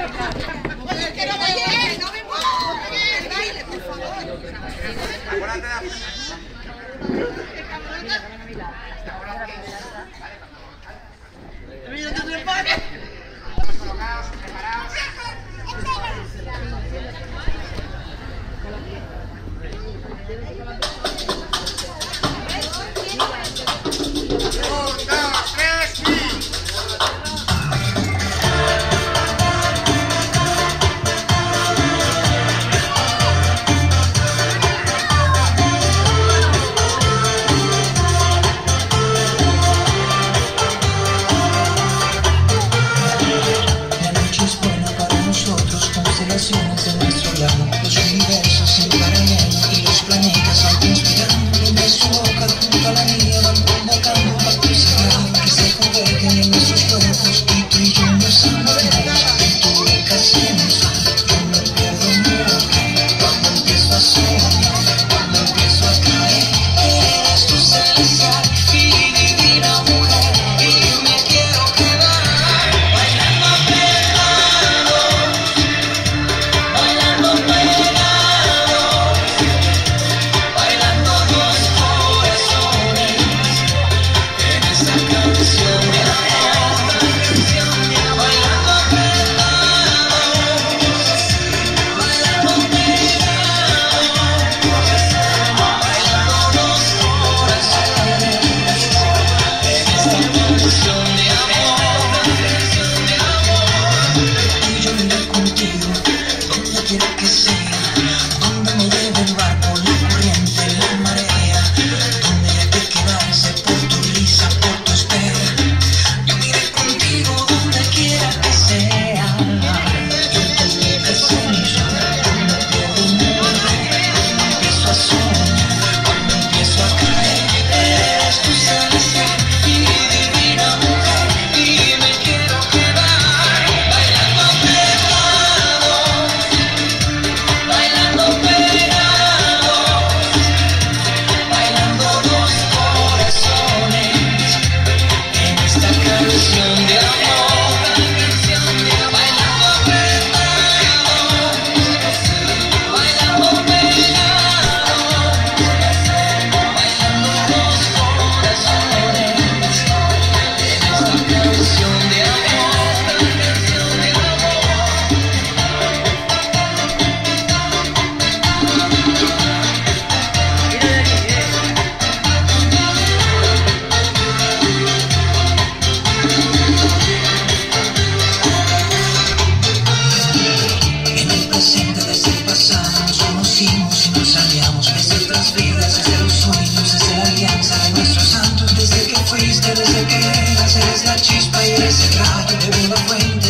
Que no me llegue, no me muevo. El baile, por favor. Mira, tú te pares. Colocados, preparados. De nuestro lado, los universos se enmarañan y los planetas van conspirando. De su boca junto a la mía van convocando pactos sagrados que se convergen en nuestros cuerpos y tú y yo nos amamos. En tu boca sensual yo me pierdo nunca. Cuando empiezo a soñar, cuando empiezo a caer, eres tu celestial y divina mujer y me quiero quedar bailando pegados. Bailando dos corazones en esta canción de amor, bailando pegados, bailando dos corazones en esta canción de amor, y yo vendré contigo donde quiera que sea. Donde me debe llevar por la corriente, la marea, donde hay que quedarse por tu risa, por tu espera. Yo me iré contigo donde quiera que sea. Y en tu boca sensual yo me pierdo un mundo. Cuando empiezo a soñar, cuando empiezo a caer, eres tu celestial y divina mujer y me quiero quedar bailando pegados. Bailando pegados, bailando dos corazones en esta canción de amor, bailando pegados, bailando pegados, bailando dos corazones en esta canción de amor, En el presente desde el pasado nos conocimos y nos aliamos. Desde otras vidas, desde los sueños, desde la alianza de nuestros santos. Desde que fuiste, desde que eras, eres la chispa y eres el rayo de una fuente.